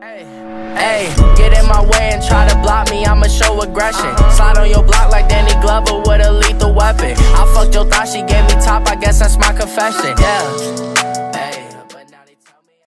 Hey, get in my way and try to block me, I'ma show aggression. Slide on your block like Danny Glover with a lethal weapon. I fucked your thought, she gave me top, I guess that's my confession. Yeah.